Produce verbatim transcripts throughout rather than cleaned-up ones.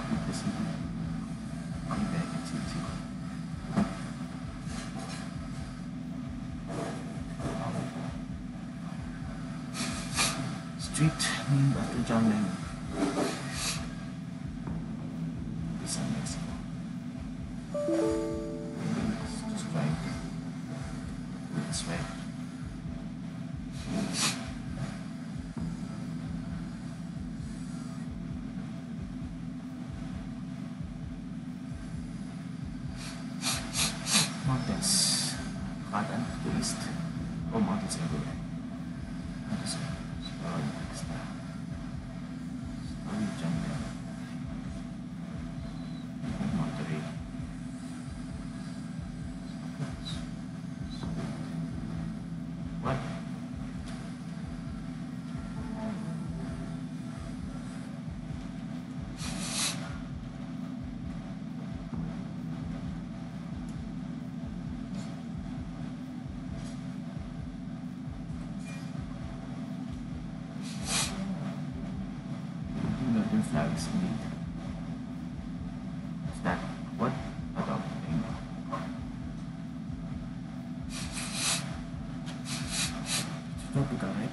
This maybe I can see too. Street named after John Lennon. This is Mexico. Maybe let's just try it this way. Mountains. Kanan to the east. Oh, mountains everywhere. Mountains everywhere. Slowly next now. Slowly jungle. Monterey. What? Northern flags indeed. Is that what? About thing? It's tropical, right?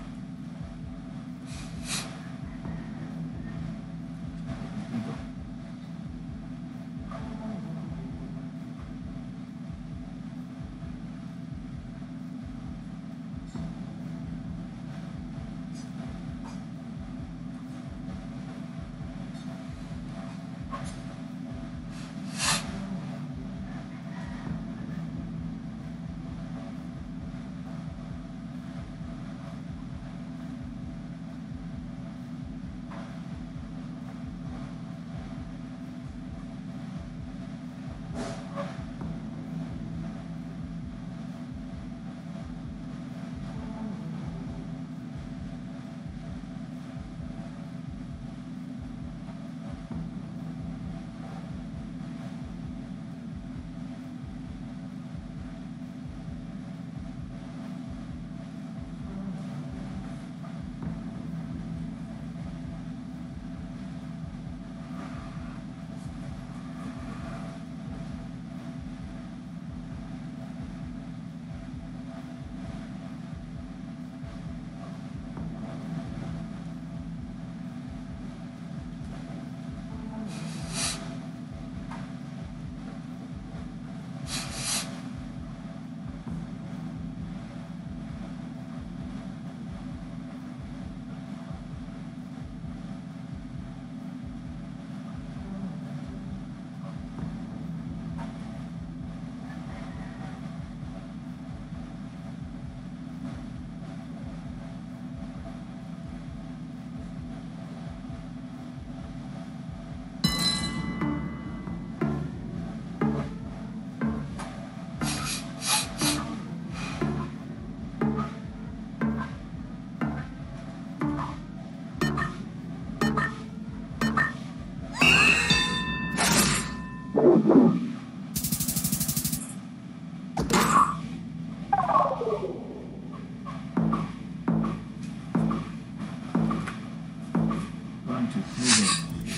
One, two, three.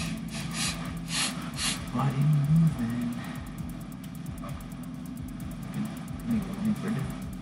Body movement. Can you go any further?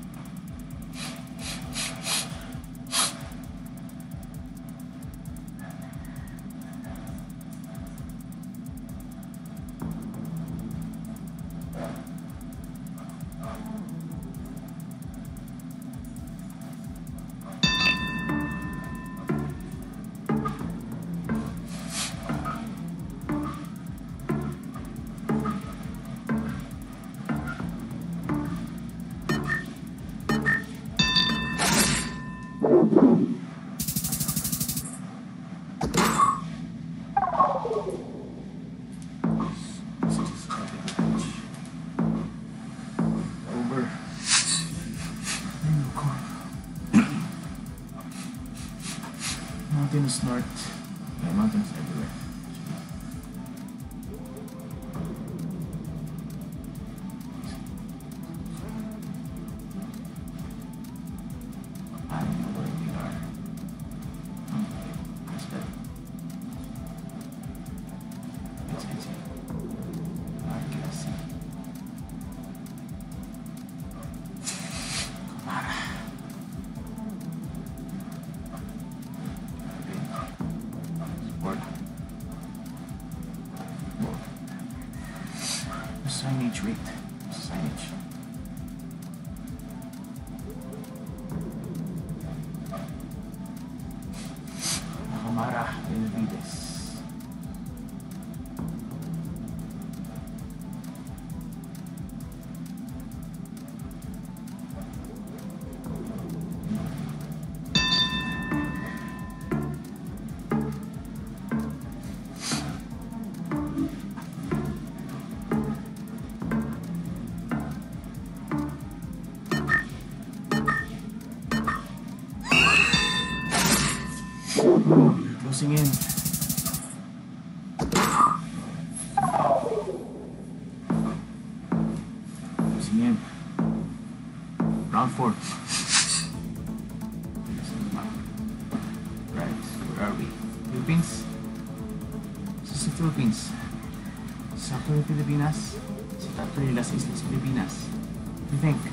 Mountains north, yeah, mountains everywhere. I don't know where we are. Okay, what's that? wait. Signage. Nakamara Benavides. You're closing in. Closing in. Round four. Right, where are we? Philippines? This is the Philippines. Sa Pilipinas? Sa tatlo nila sa Islas Pilipinas. What do you think?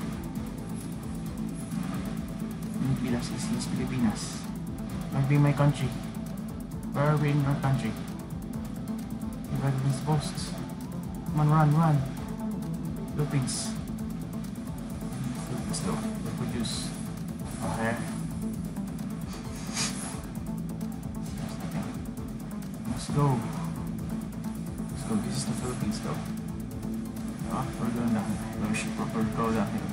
Pilipinas, Islas Pilipinas. Might be my country. Where are we in our country? The residence posts. Come on, run, run. Philippines. Philippines though. They produce fire. Let's go. Let's go. This is the Philippines though. Ah, we're going down. We should proper go down here.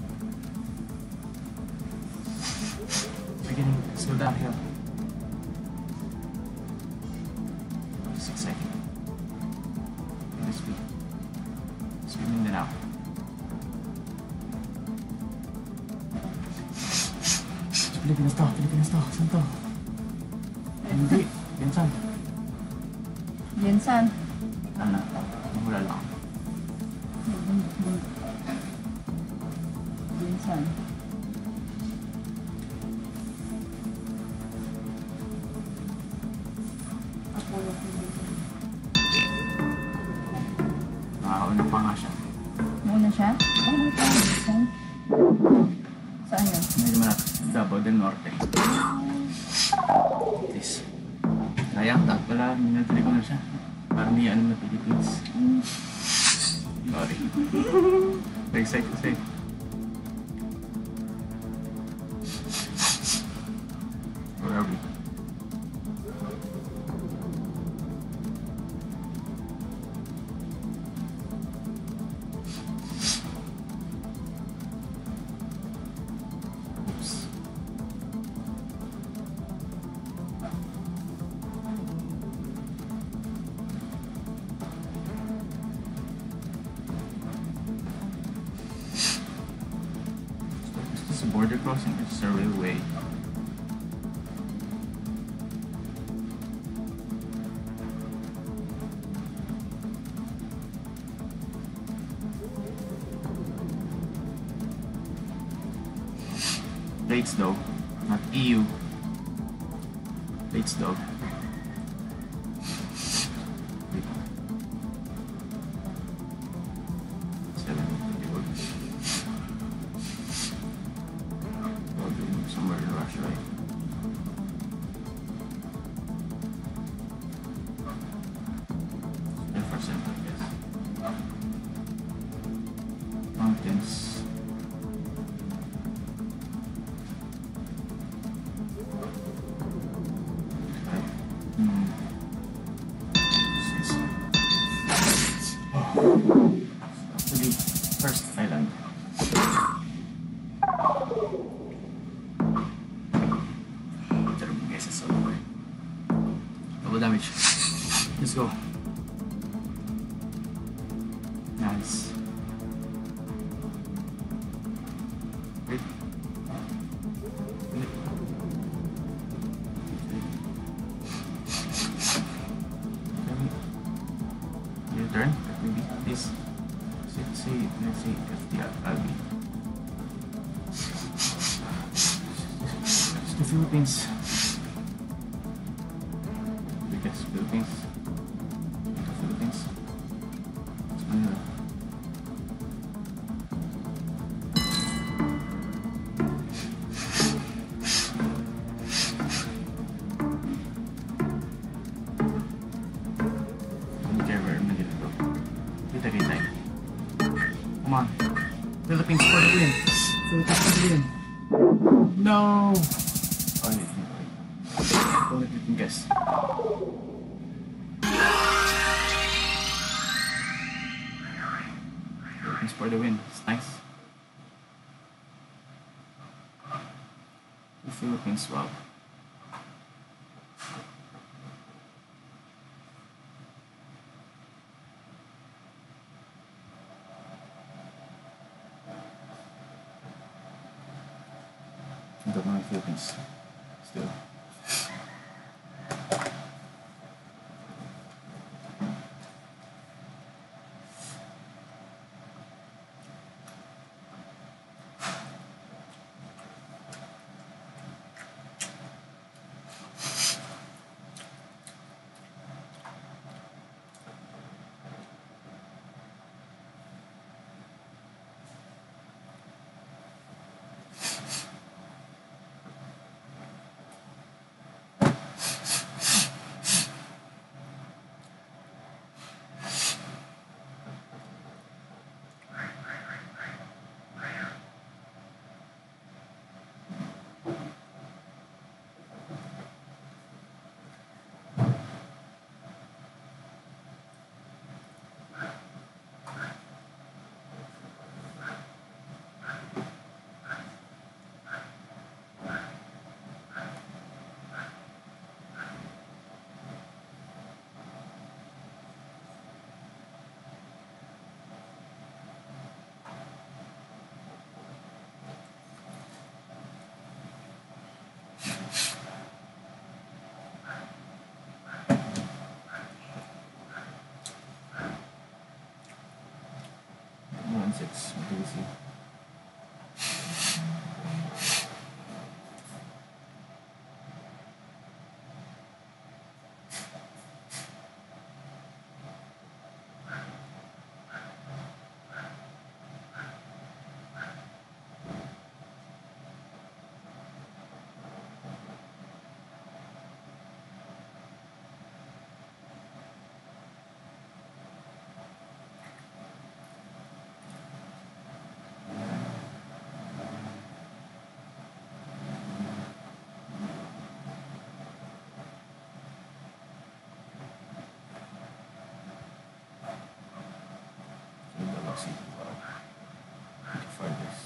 Beginning. Let's go downhill. It's exciting. This week. Swimming na now. Pilipinas to, Pilipinas to. Saan to? Hindi. Binsan. Binsan. Ano? Mahula lang. Binsan. Nakakauna pa nga siya. Muna siya? Oh, may pa. Binsan. Saan yun? Medyo malapit. Davao del Norte. This. Sayang, dapat pala minatili ko na siya. Parang niya ano na Philippines. Sorry. Very excited kasi. Where are we? Border crossing is a railway. Plates though, not E U. Plates though. Somewhere in Russia, right? Different center, I guess. Mountains. Right. Hmm. Oh. Actually, first island. Double damage. Let's go. Nice. Wait. Wait. Your turn. Maybe this. Let's see. Let's see if the Albi. It's the Philippines. Philippines. The Philippines. It's Manila. I don't care where Manila go. Kita kita. Come on. Philippines for the win. Philippines for the win. No! Oh, you can wait. Don't know if you can guess. Philippines for the win. It's nice. The Philippines, wow. I don't know if Philippines still. Six, what do we see? See, wow. Need to find this.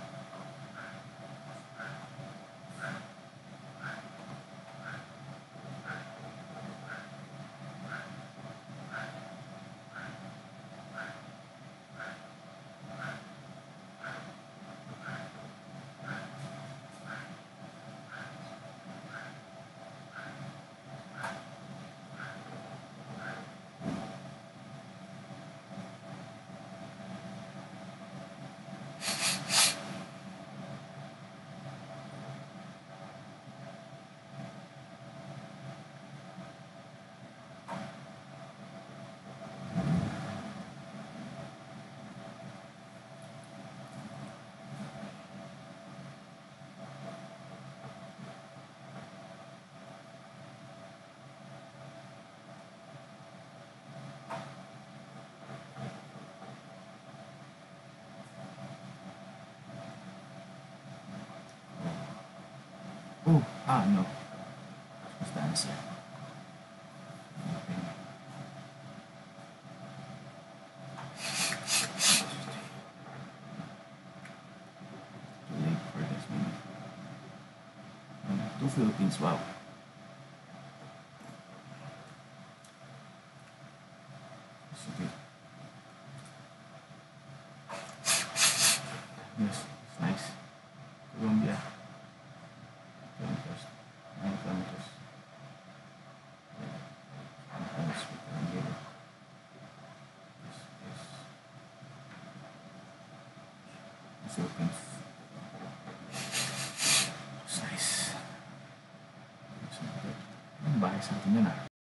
Oh, ah, no. What's the answer? Nothing. Too late for this one. Two Philippines, wow. Sige. Yes, it's nice. Colombia. Kilometers. Nine kilometers. Sometimes we can get it. Yes, yes. The Philippines. It's nice. It's not good. Ang bahay sa atin yun ah.